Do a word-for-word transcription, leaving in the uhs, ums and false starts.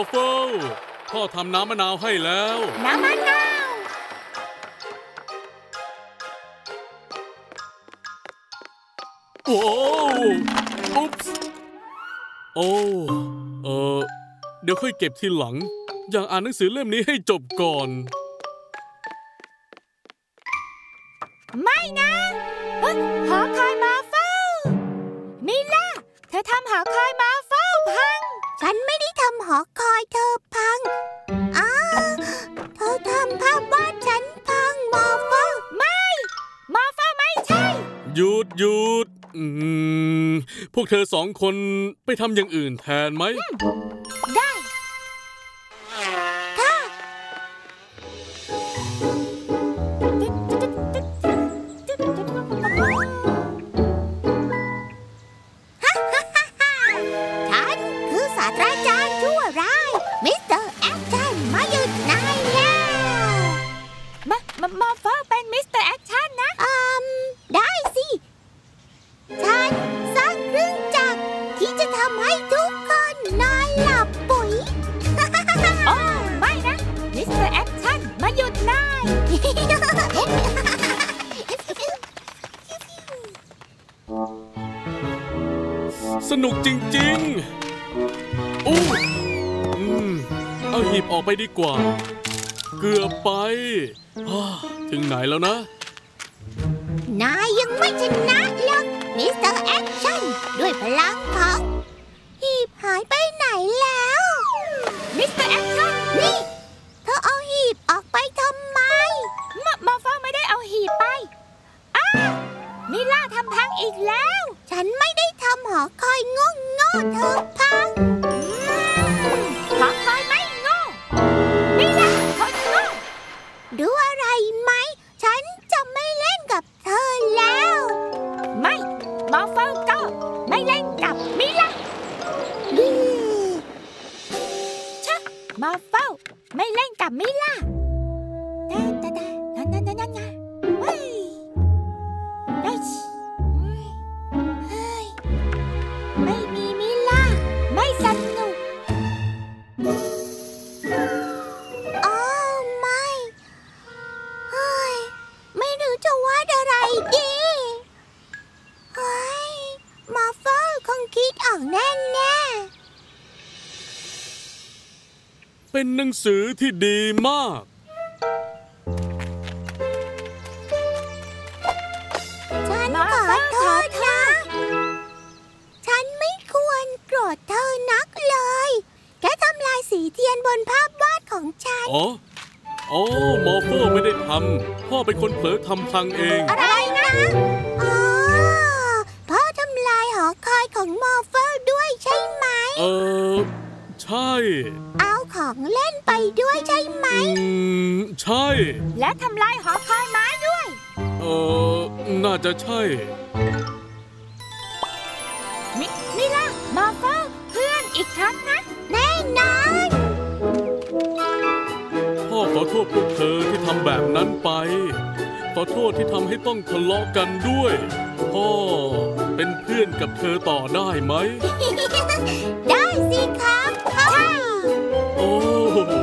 เฟิลพ่อทำน้ำมะนาวให้แล้วน้ำมะนาวโอ้อุ๊ปส์โอ้เออเดี๋ยวค่อยเก็บทีหลังอยากอ่านหนังสือเล่มนี้ให้จบก่อนไม่นะหอคอยมาเฝ้ามิล่าเธอทำหอคอยมาเฝ้าพังฉันไม่ได้ทำหอคอยเธอพังอ้าเธอทำภาพวาดฉันพังมาเฝ้าไม่มาเฝ้าไม่ใช่หยุดหยุดอืมพวกเธอสองคนไปทำอย่างอื่นแทนไหมได้ค่ะฉันคือศาสตราจารย์ชั่วร้ายมิสเตอร์แอคชั่นมาหยุดนายแล้วมามามาเฝ้าเป็นมิสเตอร์แอคชั่นนะอืมได้สิฉันสร้างเครื่องจักรที่จะทำให้ทุกคนนอนหลับปุ๋ยโอ้ไม่นะมิสเตอร์แอคชั่นมาหยุดนายสนุกจริงๆอู้อืมเอาหีบออกไปดีกว่าเกือบไปถึงไหนแล้วนะนายยังไม่ชนะหรอกมิสเตอร์แอคชั่นด้วยพลังของหีบหายไปไหนแล้วมิสเตอร์แอคชั่นนี่เธอเอาหีบออกไปทำไมมมอเฝ้าไม่ได้เอาหีบไปอ้ามิล่าทำพังอีกแล้วฉันไม่ได้ทำหอคอยโง่โง่เธอพังหอคอยไม่โง่มิล่าคนโง่ดูอะไรไหมฉันจะไม่เล่นกับเธอแล้วไม่มอเฟิลก็ไม่เล่นกับมิล่าชะมอเฟิลไม่เล่นกับมิล่าตาตาตานั่นนั่นนั่นนั่นเฮ้ยเฮ้ยเฮ้ยไม่มีมิล่าไม่สนุกอ๋อไม่เฮ้ยไม่รู้จะวาดอะไรดีเฮ้ยมอเฟิลคงคิดออกแน่แน่เป็นหนังสือที่ดีมากฉันขอโทษนะฉันไม่ควรโกรธเธอนักเลยแค่ทำลายสีเทียนบนภาพวาดของฉันอ๋ออ๋อมอร์โฟไม่ได้ทำพ่อเป็นคนเผลอทำพังเองอะไรนะอ๋อพ่อทำลายหอคอยของมอร์โฟด้วยใช่ไหมเออใช่เอาของเล่นไปด้วยใช่ไหมอืมใช่และทำลายหอคอยไม้ด้วยเออน่าจะใช่มิมิล่ะมอร์โฟเพื่อนอีกครั้งนะแน่นอนพ่อขอโทษพวกเธอที่ทำแบบนั้นไปขอโทษที่ทำให้ต้องทะเลาะกันด้วยพ่อเป็นเพื่อนกับเธอต่อได้ไหมได้สิครับพ่อโอ้